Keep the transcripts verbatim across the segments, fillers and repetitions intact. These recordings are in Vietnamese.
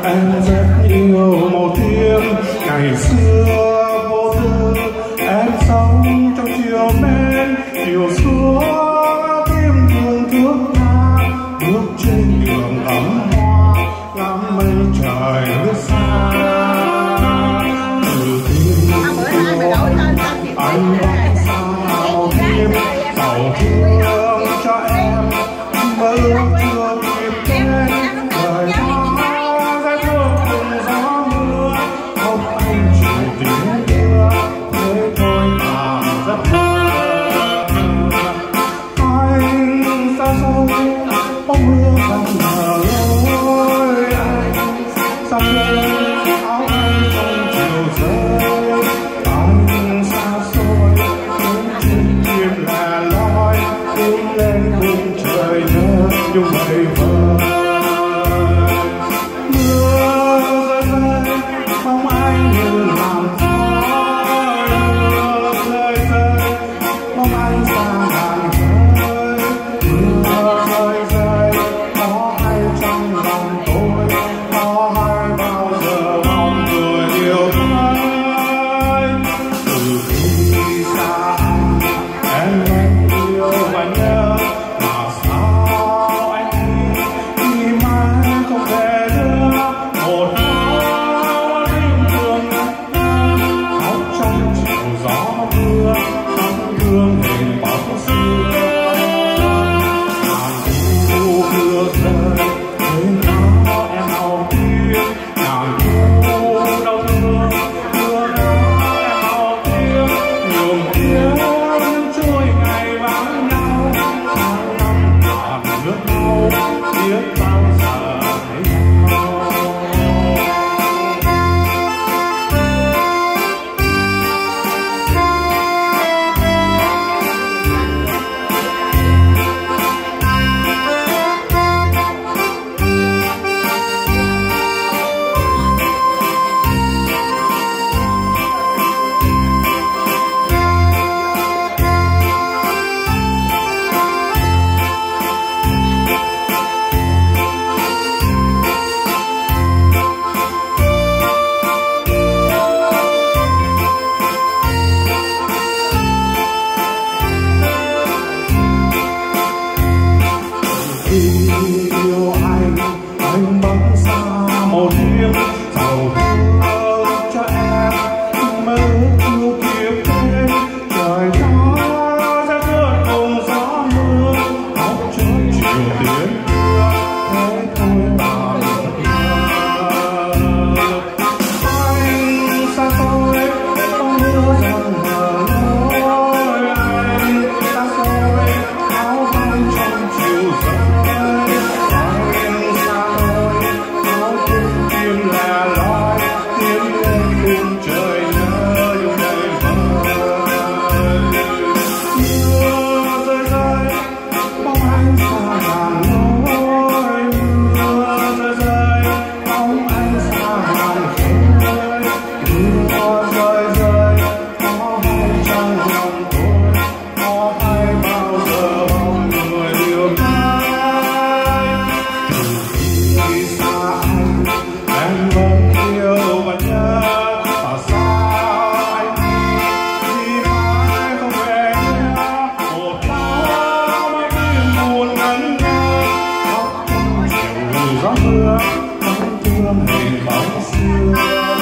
em rất yêu màu tím. Ngày xưa vô tư em sống trong chiều mến, chiều xuống tim thương thước tha, bước trên đường ấm hoa ngắm mây trời nước xa. Từ tim yêu anh vắng xa màu tim, giàu thương cho em mơ ước chưa kịp đến. Đời ta sẽ thương cùng gió mưa, không anh chịu tiếng đưa, thế thôi tạm rất thơ. Anh xa xôi bóng mưa vẫn ngờ lối anh, xa xôi áo anh trong chiều rơi. Anh xa xôi những chim chim là loi tung lên khung trời nhớ nhung vời vợi. Mưa rơi rơi mong anh như làn khói, mưa rơi rơi mong anh xa ngàn khơi. Mưa rơi rơi có hay trong lòng tôi, có hay bao giờ mong người yêu thương. Từ khi xa anh em vẫn yêu và nhớ, mà sao anh đi khi mãi không thể đưa một hoa tình thương khóc trong chiều gió mưa, trong gương hình bóng xưa. Ngàn thu mưa rơi bên áo em màu tím, ngàn thu đau thương mưa áo em màu tím. Nhường tiếng trôi ngày vắng nhau, tháng năm còn nước mau biết bao giờ thấy nhau. Khi yêu anh, anh bắn xa màu tím, giàu thương cho em mơ ước chưa kịp đến. Trời nó sẽ cơn cùng gió mưa, khóc trước chiều tiếng mưa, thế thôi tạm thơ. Anh xa xôi bóng mưa dần mờ lối, anh xa xôi áo anh trong chiều rơi. Gió mưa bóng thương hình bóng xưa,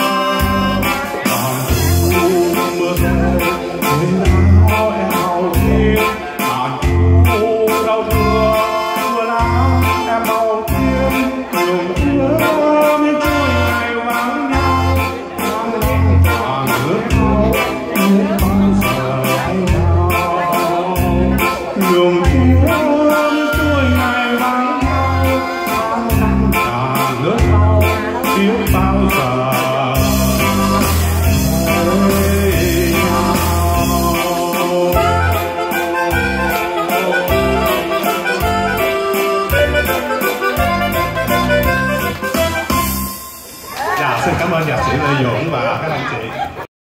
còn thu mưa rơi bên áo em màu tím. Còn thu đau thương mưa áo em màu tím. Nhung nhớ những trôi ngày vắng nhau, tháng năm còn ước nhau biết bao giờ thấy nhau. Nhung nhớ những trôi ngày vắng nhau, nước mau biết bao giờ thấy nhau. Dạ, xin cảm ơn nhạc sĩ Lê Dũng và các anh chị.